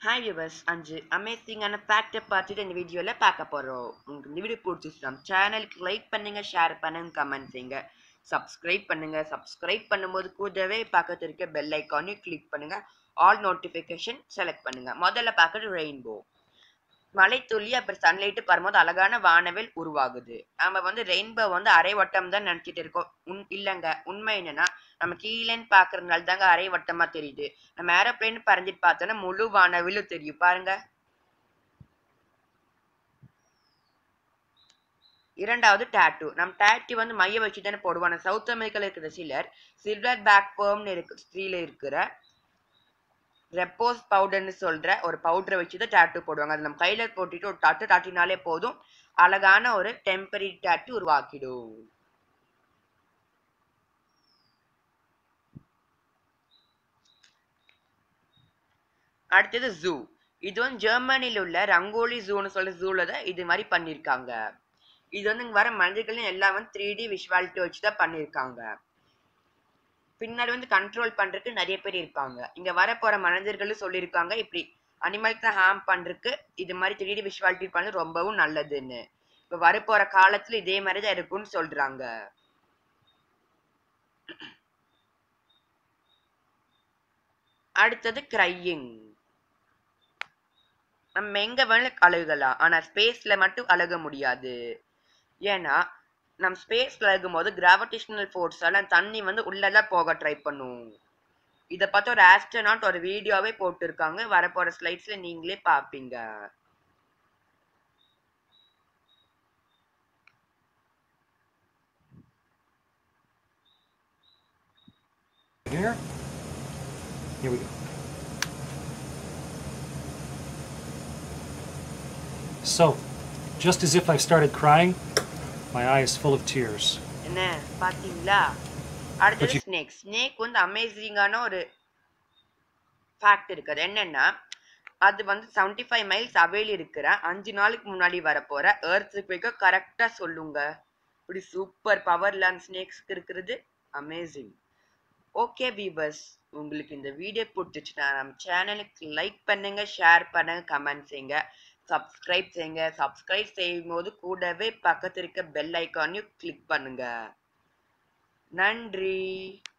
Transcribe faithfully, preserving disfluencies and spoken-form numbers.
Hi viewers, அஞ்சு அமேசிங்கான ஃபேக்டை பார்த்துட்டு இந்த வீடியோவில் பார்க்க போகிறோம். உங்களுக்கு இந்த வீடியோ பிடிச்சிச்சுன்னா சேனலுக்கு லைக் பண்ணுங்கள், ஷேர் பண்ணுங்கள், கமெண்ட் செய்யுங்க, சப்ஸ்கிரைப் பண்ணுங்கள். சப்ஸ்கிரைப் பண்ணும்போது கூடவே பக்கத்தில் இருக்க பெல் ஐக்கானையும் கிளிக் பண்ணுங்கள், ஆல் நோட்டிஃபிகேஷன் செலக்ட் பண்ணுங்கள். முதல்ல பார்க்குறது ரெயின்போ. மழை துளி அப்புறம் சன்லைட்டு வரும்போது அழகான வானவில் உருவாகுது. நம்ம வந்து ரெயின்போ வந்து அரை வட்டம் தான் நினைச்சிட்டு இருக்கோம். உன் இல்லைங்க, உண்மை என்னன்னா நம்ம கீழேன்னு பாக்குறதுனால தாங்க அரை வட்டமா தெரியுது. நம்ம ஏரோப்ளேன் பறந்துட்டு பார்த்தோன்னா முழு வானவிலும் தெரியும் பாருங்க. இரண்டாவது டாட்டூ. நம்ம டாட்டூ வந்து மைய வச்சு தானே போடுவாங்க. சவுத் அமெரிக்கால இருக்கிற சிலர் சில்வர் பேக் பேர்ம்னு இருக்கு ஸ்ரீல இருக்கிற ரெப்போஸ் பவுடர்னு சொல்ற ஒரு பவுடரை வச்சு தான் டாட்டூ போடுவாங்க. அது நம்ம கையில போட்டுட்டு ஒரு டாட்டு டாட்டினாலே போதும், அழகான ஒரு டெம்பரரி டாட்டூ உருவாக்கிடும். அடுத்தது ஜூ. இது வந்து ஜெர்மனியில் உள்ள ரங்கோலி ஜூன்னு சொல்ற ஜூல தான் இது மாதிரி பண்ணியிருக்காங்க. இது வந்து இங்க வர மனிதர்கள் எல்லாம் வந்து த்ரீ டி விஷுவாலிட்டி வச்சு தான் பண்ணியிருக்காங்க. பின்னாடி வந்து கண்ட்ரோல் பண்றதுக்கு நிறைய பேர் இருப்பாங்க. இங்க வர போற மனிதர்களும் சொல்லியிருக்காங்க இப்படி அனிமல்ஸ் ஹார்ம் பண்றதுக்கு இது மாதிரி த்ரீ டி விஷுவாலிட்டி பண்ணது ரொம்பவும் நல்லதுன்னு. இப்ப வரப்போற காலத்துல இதே மாதிரி தான் இருக்கும்னு சொல்றாங்க. அடுத்தது கிரையிங். நம்ம எங்க வேணாலும் அழுகலாம், ஆனா ஸ்பேஸ்ல மட்டும் அழுக முடியாது. ஏன்னா நம்ம ஸ்பேஸ்ல அழுகும் போது கிராவிடேஷனல் ஃபோர்ஸால தண்ணி வந்து உள்ளதான் போக ட்ரை பண்ணும். இதை பார்த்து ஒரு ஆஸ்ட்ரோநாட் ஒரு வீடியோவே போட்டிருக்காங்க. வரப்போற ஸ்லைட்ஸ்ல நீங்களே பாப்பீங்க. Here, here we go. So, just as if I've started crying, my eye is full of tears. என்ன பாத்தீங்களா? அடுத்தது ஸ்னேக். ஸ்னேக் வந்து அமேசிங்கான ஒரு ஃபேக்ட் இருக்குது. என்னன்னா அது வந்து செவன்டி ஃபைவ் மைல்ஸ் அவையில் இருக்கிற அஞ்சு நாளுக்கு முன்னாடி வரப்போற எர்த்குவேக்க கரெக்டா சொல்லுங்க. இப்படி சூப்பர் பவர்ல அந்த ஸ்னேக்ஸ்க்கு இருக்கிறது அமேசிங். ஓகே வீவர்ஸ், உங்களுக்கு இந்த வீடியோ பிடிச்சிச்சுன்னா நம்ம சேனலுக்கு லைக் பண்ணுங்க, ஷேர் பண்ணுங்க, கமெண்ட் செய்யுங்க, சப்ஸ்கிரைப் செய்யுங்க. சப்ஸ்கிரைப் செய்யும் போது கூடவே பக்கத்தில் இருக்க பெல் ஐக்கானையும் கிளிக் பண்ணுங்க. நன்றி.